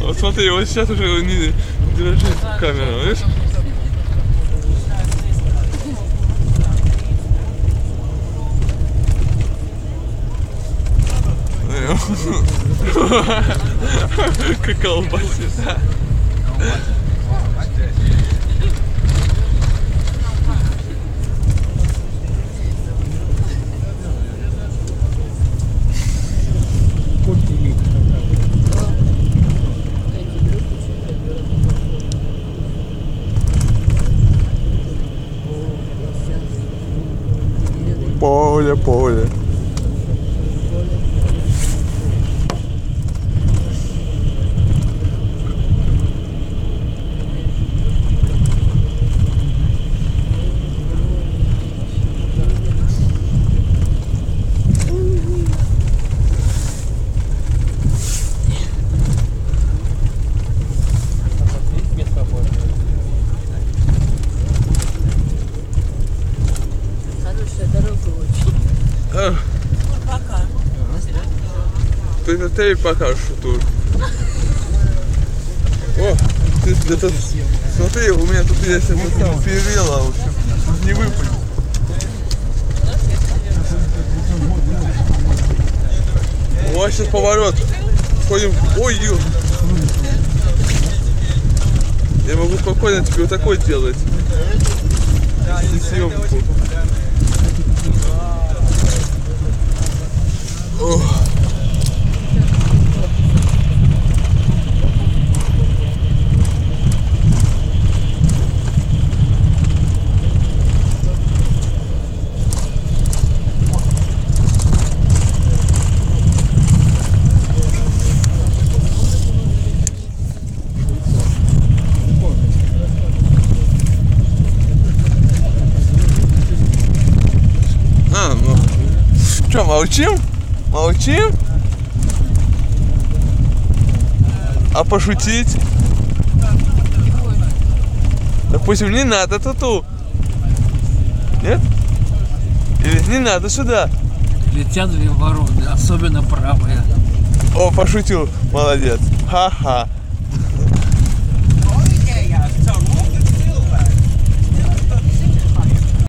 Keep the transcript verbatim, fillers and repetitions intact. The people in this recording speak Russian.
Вот смотри, вот сейчас уже не держит камеру, видишь? Как колбасит. Поле, поле. Ты на тебе покажешь тут. О, ты где-то... Смотри, у меня тут есть это там перила, в общем, не выпадет. О, сейчас поворот. Ходим. Ой, ё. Я могу спокойно тебе вот такой делать. И съемку. Ох. А, ну. Что, молчим? Молчим? А пошутить? Допустим, не надо туту. Нет? Или не надо сюда? Летят две вороны, особенно правая. О, пошутил. Молодец. Ха-ха.